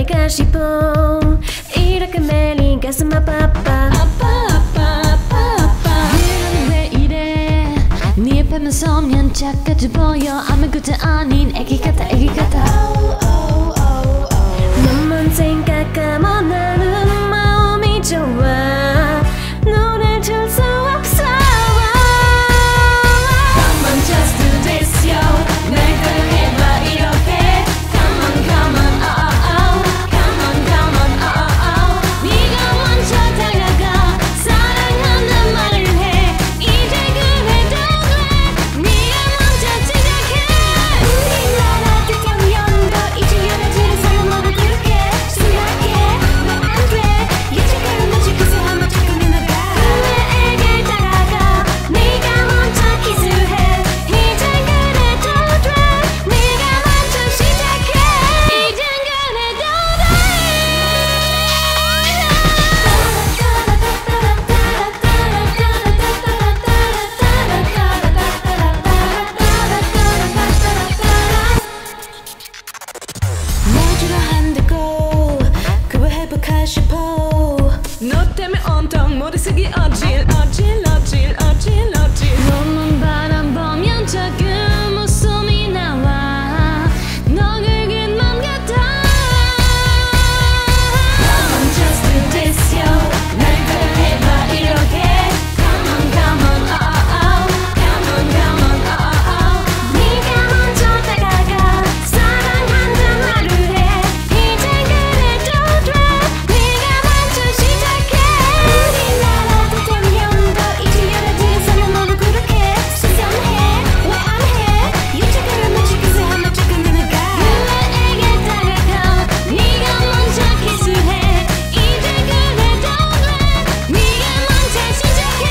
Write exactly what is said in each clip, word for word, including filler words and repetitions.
해가 싶어 이렇게 매일 가슴 아파 아파 아파 아파 아파 아파 네가 왜 이래 네 옆에만 서면 착같이 보여 아무것도 아닌 애기 같아 애기 같아 너만 생각하면 나는 마음이 좋아 눈을 들 수 없어 Come on just do this yo 날 따라해봐 이렇게 Come on come on oh oh oh Come on come on oh oh oh 네가 먼저 다가가 사랑한단 말을 해 이제 그래도 돼 네가 먼저 시작해 우리나라 대통령도 이제 여자들의 사랑 모두 그렇게 생각해 왜 안 돼 여태까지 너 지켜서 한번 접근해 나가 그에게 다가가 네가 먼저 키스해 이제 그래도 돼 네가 먼저 시작해 이젠 그래도 내주로 한다고 그걸 해볼까 싶어 너 때문에 온통 머릿속이 어질 어질 어질 어질 어질 너만 바라보면 작은 웃음이 나와 너 긁은 맘 같아 Come on just do this yo 날 따라해봐 이렇게 Come on come on oh oh oh Come on come on oh oh oh 네가 먼저 다가가 사랑한단 말을 해 이제 그래도 돼 네가 먼저 시작해 우리나라 대통령도 이제 여자들의 사랑 모두 그렇게 수상해 왜 안 해 여태까지 너 지켜서 한번 접근해 나가 그에게 다가가 네가 먼저 키스해 이제 그래도 돼 네가 먼저 시작해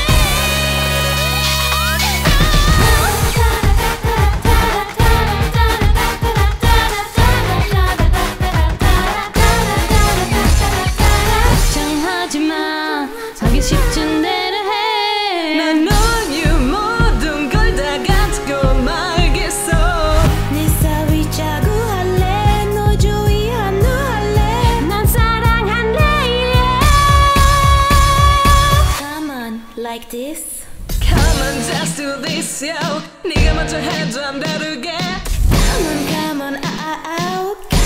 걱정하지마 하기 쉽진 대로 해난 너유 모든 걸 다 가지고 말겠어 네 사위 짜고 할래 너 조이 한우 할래 난 사랑할래 이래 Come on like this Come on just do this yo 네가 먼저 해줘 안 다르게 Come on come on ah ah ah